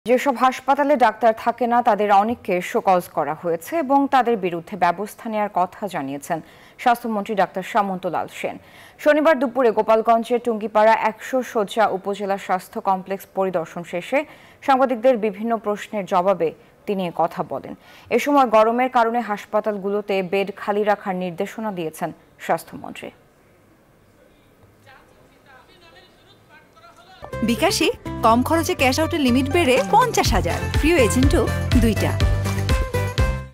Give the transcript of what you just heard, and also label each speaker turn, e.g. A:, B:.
A: যেসব হাসপাতালে ডাক্তার থাকে না তাদের অনেককে শোকজ করা হয়েছে এবং তাদের বিরুদ্ধে ব্যবস্থা নেওয়ার কথা জানিয়েছেন স্বাস্থ্যমন্ত্রী ডাক্তার সামন্তলাল সেন। শনিবার দুপুরে গোপালগঞ্জের টুঙ্গিপাড়া ১০০ শয্যা উপজেলা স্বাস্থ্য কমপ্লেক্স পরিদর্শন শেষে সাংবাদিকদের বিভিন্ন প্রশ্নের জবাবে তিনি কথা বলেন। এ সময় গরমের কারণে হাসপাতালগুলোতে বেড খালি রাখার নির্দেশনা দিয়েছেন স্বাস্থ্যমন্ত্রী।
B: বিকাশে কম খরচে ক্যাশ আউটের লিমিট বেড়ে ৫০,০০০, প্রিয় এজেন্টও ২টা।